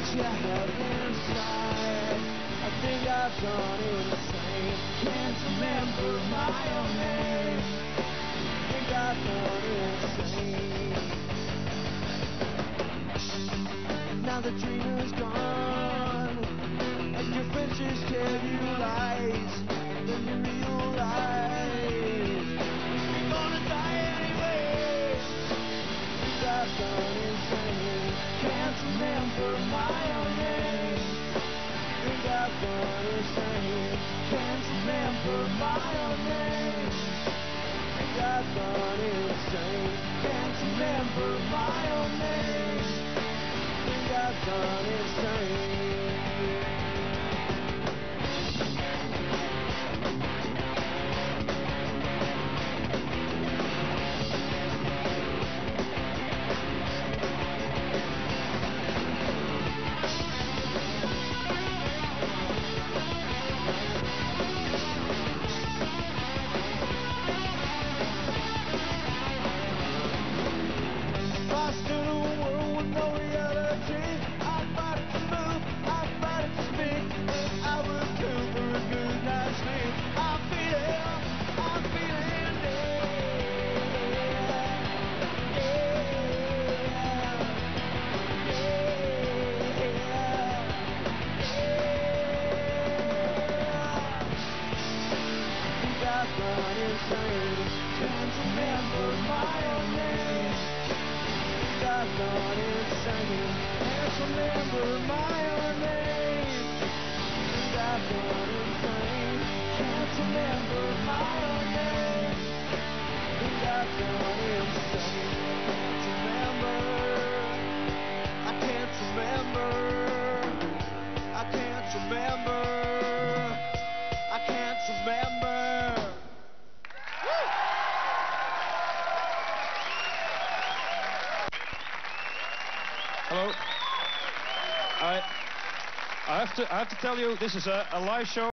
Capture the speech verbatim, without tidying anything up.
you have inside. I think I've gone insane. Can't remember my own name. I think I've gone insane. Now the dream is gone, and your friends just tell you lies. Then you realize you're gonna die anyway. I've gone insane. Can't remember my own name. Think I've gone insane. Can't remember my own name. Think I've gone insane. Can't remember my own name. Think I've gone insane. I've gone insane. Can't remember my own name. I've gone insane. Can't remember my own name. I've gone insane. Can't remember my own name. I've gone insane. Can't remember. I can't remember. I can't remember. I can't remember. Hello. I, I have to I have to tell you, this is a, a live show.